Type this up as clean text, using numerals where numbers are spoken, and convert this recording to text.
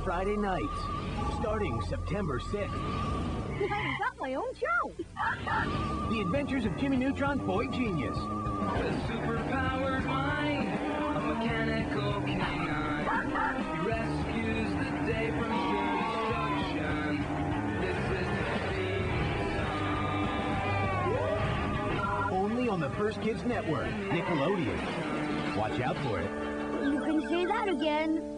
Friday nights, starting September 6th. I've got my own show. The Adventures of Jimmy Neutron's Boy Genius. A superpowered mind, a mechanical canine. He rescues the day from pure destruction. This is the theme song. Only on the First Kids Network, Nickelodeon. Watch out for it. You can say that again.